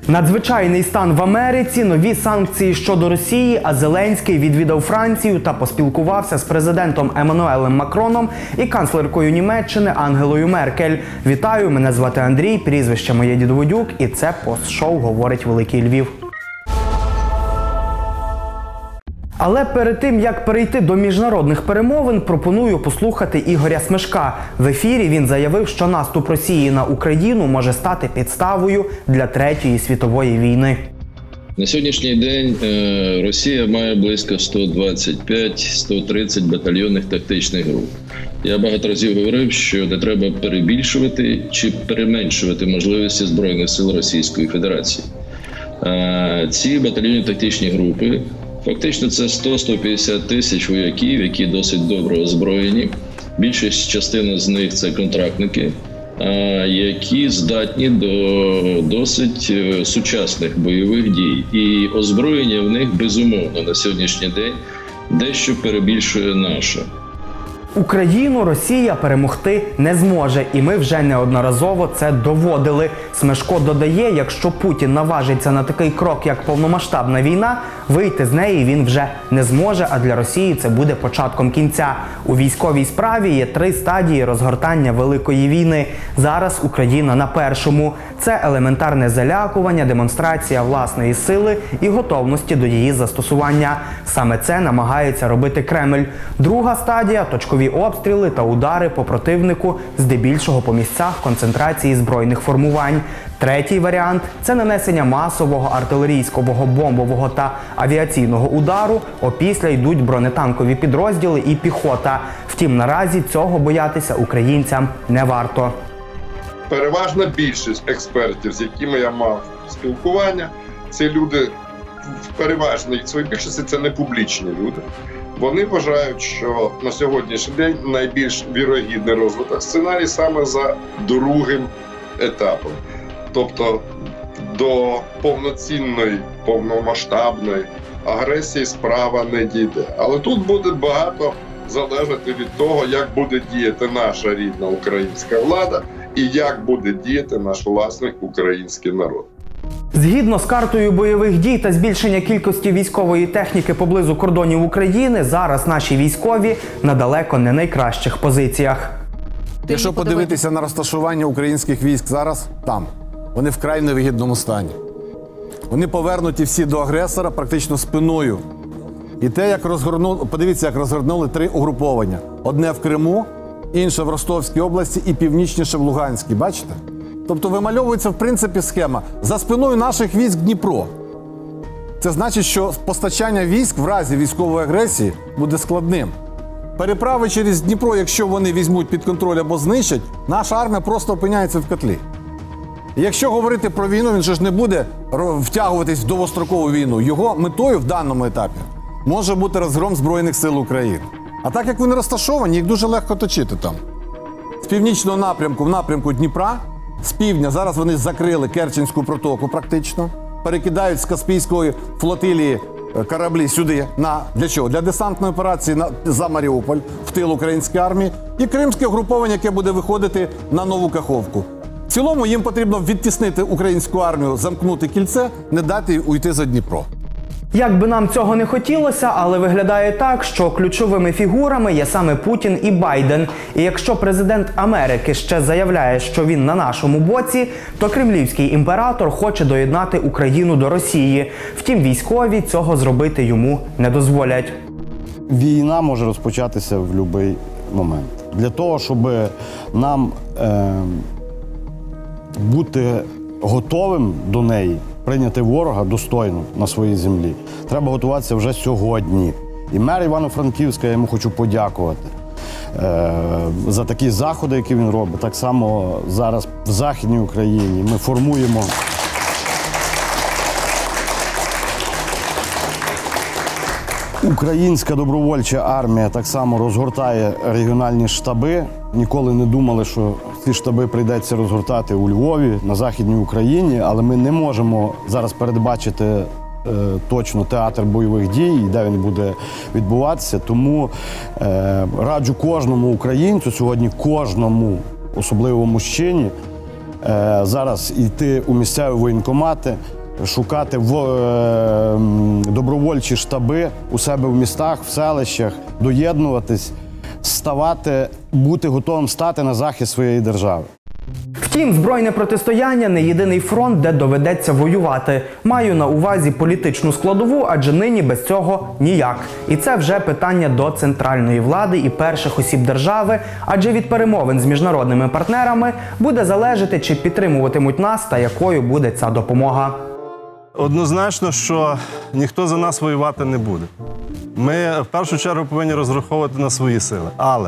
Надзвичайний стан в Америці, нові санкції щодо Росії, а Зеленський відвідав Францію та поспілкувався з президентом Еммануелем Макроном і канцлеркою Німеччини Ангелою Меркель. Вітаю, мене звати Андрій, прізвище моє Дідоводюк, і це пост-шоу «Говорить Великий Львів». Але перед тим, як перейти до міжнародних перемовин, пропоную послухати Ігоря Смешка. В ефірі він заявив, що наступ Росії на Україну може стати підставою для Третьої світової війни. На сьогоднішній день Росія має близько 125-130 батальйонних тактичних груп. Я багато разів говорив, що не треба перебільшувати чи переменшувати можливості Збройних сил Російської Федерації. Ці батальйонні тактичні групи фактично це 100-150 тисяч вояків, які досить добре озброєні. Більшість частина з них – це контрактники, які здатні до досить сучасних бойових дій. І озброєння в них, безумовно, на сьогоднішній день дещо перебільшує наше. Україну Росія перемогти не зможе, і ми вже неодноразово це доводили. Смешко додає, якщо Путін наважиться на такий крок, як повномасштабна війна, вийти з неї він вже не зможе, а для Росії це буде початком кінця. У військовій справі є 3 стадії розгортання Великої війни. Зараз Україна на першому. Це елементарне залякування, демонстрація власної сили і готовності до її застосування. Саме це намагається робити Кремль. Друга стадія – точкові обстріли та удари по противнику, здебільшого по місцях концентрації збройних формувань. Третій варіант – це нанесення масового артилерійського, бомбового та авіаційного удару, опісля йдуть бронетанкові підрозділи і піхота. Втім, наразі цього боятися українцям не варто. Переважна більшість експертів, з якими я мав спілкування, це люди, в переважній своїй більшості, це не публічні люди. Вони вважають, що на сьогоднішній день найбільш вірогідний розвиток сценарій саме за другим етапом. Тобто до повноцінної, повномасштабної агресії справа не дійде. Але тут буде багато залежати від того, як буде діяти наша рідна українська влада і як буде діяти наш власний український народ. Згідно з картою бойових дій та збільшення кількості військової техніки поблизу кордонів України, зараз наші військові на далеко не найкращих позиціях. Якщо подивитися на розташування українських військ зараз, там, вони в край невигідному стані. Вони повернуті всі до агресора практично спиною. І те, як розгорнули, подивіться, як розгорнули 3 угруповання. Одне в Криму, інше в Ростовській області і північніше в Луганській. Бачите? Тобто вимальовується, в принципі, схема. За спиною наших військ Дніпро. Це значить, що постачання військ в разі військової агресії буде складним. Переправи через Дніпро, якщо вони візьмуть під контроль або знищать, наша армія просто опиняється в котлі. І якщо говорити про війну, він же ж не буде втягуватись в довгострокову війну. Його метою в даному етапі може бути розгром Збройних сил України. А так як вони розташовані, їх дуже легко точити там. З північного напрямку в напрямку Дніпра, з півдня, зараз вони закрили Керченську протоку практично, перекидають з Каспійської флотилії кораблі сюди. Для чого? Для десантної операції за Маріуполь, в тил української армії, і кримське угруповання, яке буде виходити на Нову Каховку. В цілому їм потрібно відтіснити українську армію, замкнути кільце, не дати їй уйти за Дніпро. Як би нам цього не хотілося, але виглядає так, що ключовими фігурами є саме Путін і Байден. І якщо президент Америки ще заявляє, що він на нашому боці, то кремлівський імператор хоче доєднати Україну до Росії. Втім, військові цього зробити йому не дозволять. Війна може розпочатися в будь-який момент. Для того, щоб нам бути готовим до неї, прийняти ворога достойно на своїй землі, треба готуватися вже сьогодні. І мер Івано-Франківська, я йому хочу подякувати за такі заходи, які він робить. Так само зараз в Західній Україні ми формуємо Українська добровольча армія так само розгортає регіональні штаби. Ніколи не думали, що ці штаби прийдеться розгортати у Львові, на Західній Україні, але ми не можемо зараз передбачити точно театр бойових дій, де він буде відбуватися. Тому раджу кожному українцю, сьогодні кожному, особливо мужчині, зараз йти у місцеві воєнкомати, шукати добровольчі штаби у себе в містах, в селищах, доєднуватись, бути готовим стати на захист своєї держави. Втім, збройне протистояння – не єдиний фронт, де доведеться воювати. Маю на увазі політичну складову, адже нині без цього ніяк. І це вже питання до центральної влади і перших осіб держави, адже від перемовин з міжнародними партнерами буде залежати, чи підтримуватимуть нас та якою буде ця допомога. Однозначно, що ніхто за нас воювати не буде. Ми в першу чергу повинні розраховувати на свої сили. Але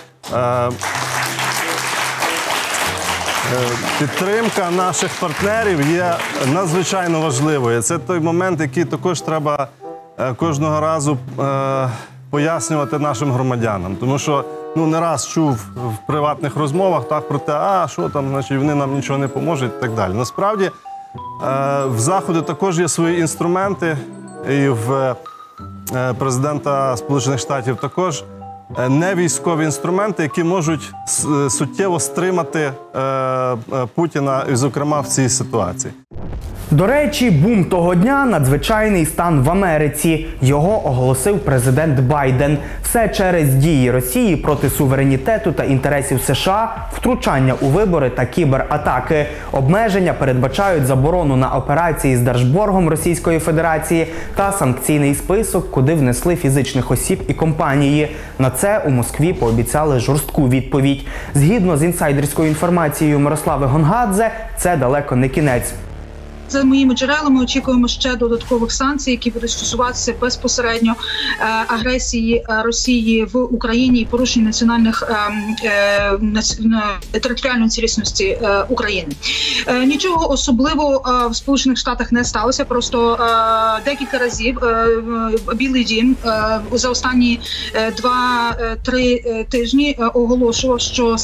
підтримка наших партнерів є надзвичайно важливою. Це той момент, який також треба кожного разу пояснювати нашим громадянам. Тому що не раз чув в приватних розмовах про те, що там, значить, вони нам нічого не поможуть і так далі. Насправді, в Заходу також є свої інструменти, і в президента Сполучених Штатів також невійськові інструменти, які можуть суттєво стримати Путіна, і, зокрема, в цій ситуації. До речі, бум того дня – надзвичайний стан в Америці. Його оголосив президент Байден. Все через дії Росії проти суверенітету та інтересів США, втручання у вибори та кібератаки. Обмеження передбачають заборону на операції з держборгом Російської Федерації та санкційний список, куди внесли фізичних осіб і компанії. На це у Москві пообіцяли жорстку відповідь. Згідно з інсайдерською інформацією Мирослави Гонгадзе, це далеко не кінець. За моїми джерелами очікуємо ще додаткових санкцій, які будуть стосуватися безпосередньо агресії Росії в Україні і порушення національних територіальної цілісності України. Нічого особливого в Сполучених Штатах не сталося, просто декілька разів Білий дім за останні 2-3 тижні оголошував, що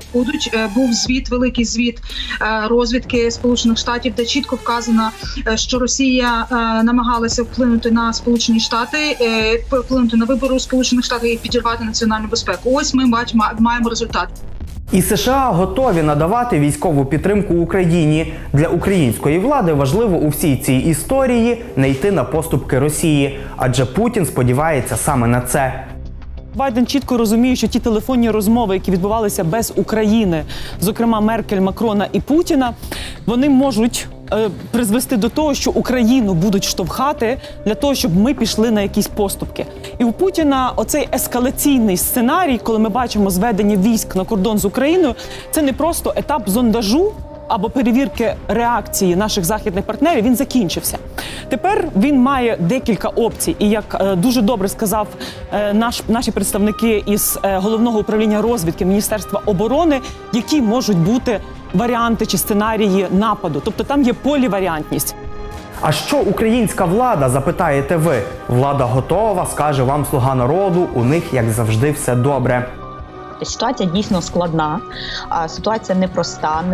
був звіт, великий звіт розвідки Сполучених Штатів, де чітко вказано, що Росія намагалася вплинути на Сполучені Штати, вплинути на вибори у Сполучених Штатах і підірвати національну безпеку. Ось ми маємо результат. І США готові надавати військову підтримку Україні. Для української влади важливо у всій цій історії не йти на поступки Росії, адже Путін сподівається саме на це. Байден чітко розуміє, що ті телефонні розмови, які відбувалися без України, зокрема Меркель, Макрона і Путіна, вони можуть призвести до того, що Україну будуть штовхати для того, щоб ми пішли на якісь поступки. І у Путіна оцей ескалаційний сценарій, коли ми бачимо зведення військ на кордон з Україною, це не просто етап зондажу або перевірки реакції наших західних партнерів, він закінчився. Тепер він має декілька опцій. І як дуже добре сказав наші представники із Головного управління розвідки Міністерства оборони, які можуть бути варіанти чи сценарії нападу. Тобто там є поліваріантність. А що українська влада, запитаєте ви? Влада готова, скаже вам «Слуга народу», у них, як завжди, все добре. Ситуація дійсно складна, ситуація непроста.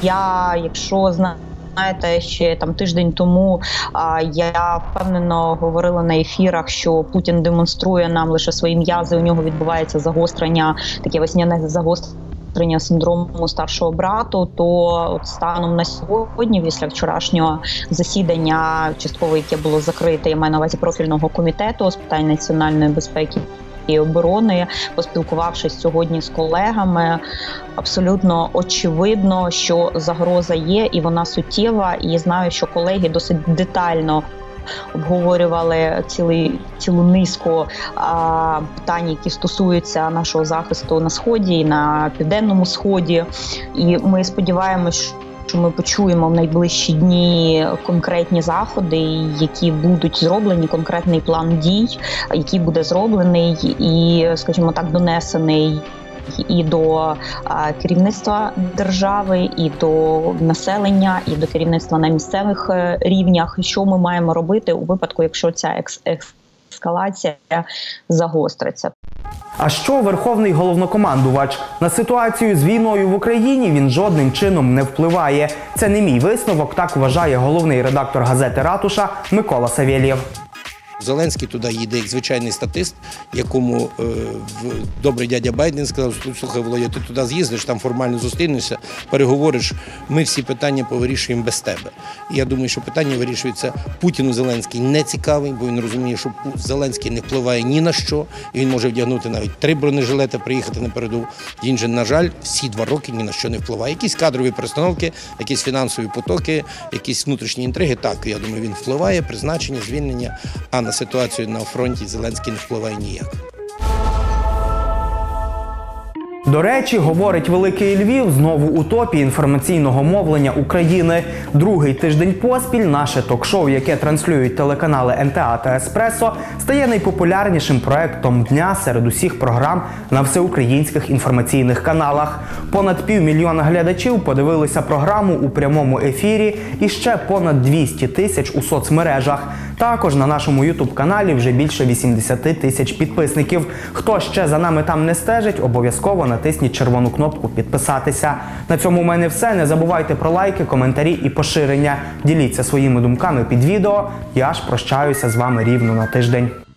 Якщо знаєте, ще тиждень тому я впевнено говорила на ефірах, що Путін демонструє нам лише свої м'язи, у нього відбувається загострення, таке весняне загострення синдрому старшого брату, то станом на сьогодні, після вчорашнього засідання частково, яке було закрите, я маю на увазі профільного комітету з питань національної безпеки і оборони, поспілкувавшись сьогодні з колегами, абсолютно очевидно, що загроза є і вона суттєва. І знаю, що колеги досить детально обговорювали цілу низку питань, які стосуються нашого захисту на Сході і на Південному Сході. І ми сподіваємось, що ми почуємо в найближчі дні конкретні заходи, які будуть зроблені, конкретний план дій, який буде зроблений і, скажімо так, донесений і до керівництва держави, і до населення, і до керівництва на місцевих рівнях. Що ми маємо робити у випадку, якщо ця ескалація загостриться. А що Верховний Головнокомандувач? На ситуацію з війною в Україні він жодним чином не впливає. Це не мій висновок, так вважає головний редактор газети «Ратуша» Микола Савєлєв. Зеленський туди їде як звичайний статист, якому добрий дядя Байден сказав: слухай, Володя, ти туди з'їздиш, там формально зустрінешся, переговориш, ми всі питання повирішуємо без тебе. І я думаю, що питання вирішується. Путіну Зеленський не цікавий, бо він розуміє, що Зеленський не впливає ні на що, і він може вдягнути навіть 3 бронежилети, приїхати на передову. Він же, на жаль, всі 2 роки ні на що не впливає. Якісь кадрові перестановки, якісь фінансові потоки, якісь внутрішні інтриги. Так, я думаю, він впливає, призначення, звільнення, а на ситуацію на фронті Зеленський не впливає ніяк. До речі, говорить Великий Львів, знову у топі інформаційного мовлення України. Другий тиждень поспіль наше ток-шоу, яке транслюють телеканали НТА та Еспресо, стає найпопулярнішим проектом дня серед усіх програм на всеукраїнських інформаційних каналах. Понад 500 000 глядачів подивилися програму у прямому ефірі і ще понад 200 тисяч у соцмережах. Також на нашому YouTube-каналі вже більше 80 тисяч підписників. Хто ще за нами там не стежить, обов'язково натисніть червону кнопку «Підписатися». На цьому в мене все. Не забувайте про лайки, коментарі і поширення. Діліться своїми думками під відео. Я ж прощаюся з вами рівно на тиждень.